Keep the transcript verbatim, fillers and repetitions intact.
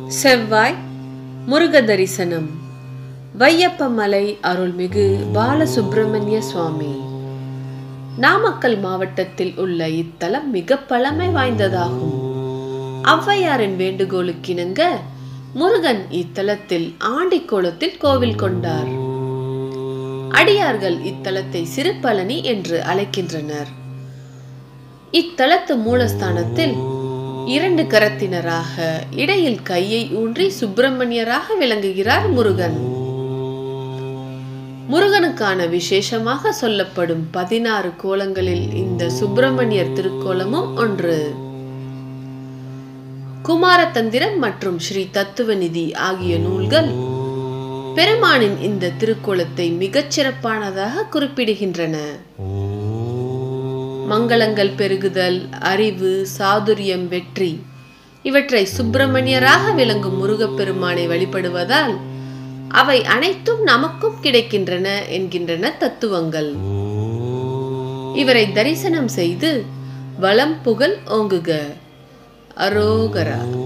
செவ்வாய் முருக தரிசனம். வையப்பமலை அருள்மிகு பாலசுப்பிரமணிய சுவாமி. நாமக்கல் மாவட்டத்தில் உள்ள இத்தலம் மிக பழமை வாய்ந்ததாகும். ஔவையாரின் வேண்டுகோளுக்கிணங்க முருகன் இத்தலத்தில் ஆண்டிக்கோலத்தில் கோவில் கொண்டார். அடியார்கள் இத்தலத்தை சிறு பழனி என்று அழைக்கின்றனர். இத்தலத்து மூலஸ்தானத்தில் இரண்டு கரத்தினராக இடையில் கையை ஊன்றி சுப்பிரமணியராக விளங்குகிறார் முருகன். முருகனுக்கான விசேஷமாக சொல்லப்படும் பதினாறு கோலங்களில் இந்த சுப்பிரமணியர் திருக்கோலமும் ஒன்று. குமாரதந்திரம் மற்றும் ஸ்ரீ தத்துவநிதி ஆகிய நூல்கள் பெருமானின் இந்த திருக்கோலத்தை மிகச் சிறப்பானதாக குறிப்பிடுகின்றன. மங்களங்கள் பெருகுதல், அறிவு, சாதுரியம், வெற்றி இவற்றை சுப்பிரமணியராக விளங்கும் முருகப்பெருமானை வழிபடுவதால் அவை அனைத்தும் நமக்கும் கிடைக்கின்றன என்கின்றன தத்துவங்கள். இவரை தரிசனம் செய்து வலம் புகழ் ஓங்குக. அரோகரா.